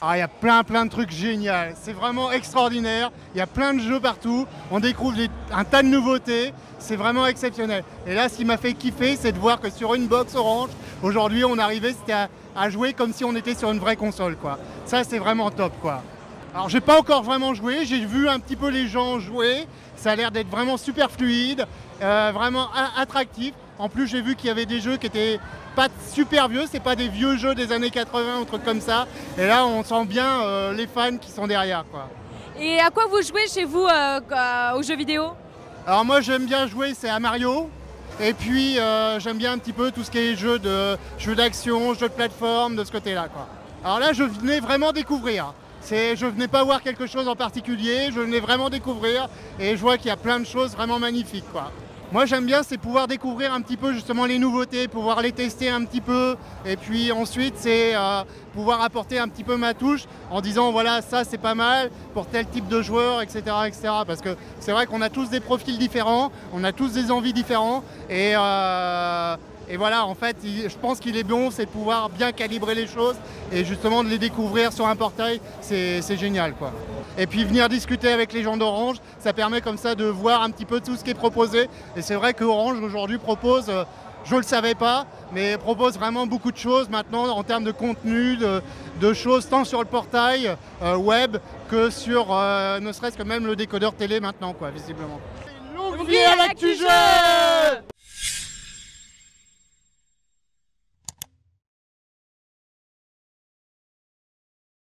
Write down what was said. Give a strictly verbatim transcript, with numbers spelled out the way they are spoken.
Alors, il y a plein plein de trucs géniaux, c'est vraiment extraordinaire, il y a plein de jeux partout, on découvre des- un tas de nouveautés, c'est vraiment exceptionnel. Et là, ce qui m'a fait kiffer, c'est de voir que sur une box Orange, aujourd'hui on arrivait c'était à, à jouer comme si on était sur une vraie console, quoi. Ça, c'est vraiment top, quoi. Alors, j'ai pas encore vraiment joué, j'ai vu un petit peu les gens jouer, ça a l'air d'être vraiment super fluide, euh, vraiment a- attractif. En plus, j'ai vu qu'il y avait des jeux qui étaient pas super vieux, c'est pas des vieux jeux des années quatre-vingts ou trucs comme ça. Et là, on sent bien euh, les fans qui sont derrière, quoi. Et à quoi vous jouez chez vous euh, euh, aux jeux vidéo? Alors moi, j'aime bien jouer, c'est à Mario. Et puis, euh, j'aime bien un petit peu tout ce qui est jeux de jeux d'action, jeux de plateforme, de ce côté-là, quoi. Alors là, je venais vraiment découvrir. C'est, je venais pas voir quelque chose en particulier, je venais vraiment découvrir. Et je vois qu'il y a plein de choses vraiment magnifiques, quoi. Moi, j'aime bien, c'est pouvoir découvrir un petit peu justement les nouveautés, pouvoir les tester un petit peu. Et puis ensuite, c'est euh, pouvoir apporter un petit peu ma touche en disant, voilà, ça c'est pas mal pour tel type de joueur, et cetera, et cetera. Parce que c'est vrai qu'on a tous des profils différents, on a tous des envies différentes. Et, euh, et voilà, en fait, il- je pense qu'il est bon, c'est de pouvoir bien calibrer les choses et justement de les découvrir sur un portail, c'est c'est génial, quoi. Et puis venir discuter avec les gens d'Orange, ça permet comme ça de voir un petit peu tout ce qui est proposé. Et c'est vrai qu'Orange aujourd'hui propose, euh, je ne le savais pas, mais propose vraiment beaucoup de choses maintenant en termes de contenu, de, de choses tant sur le portail euh, web que sur euh, ne serait-ce que même le décodeur télé maintenant, quoi, visiblement. Longue vie à l'actu jeu!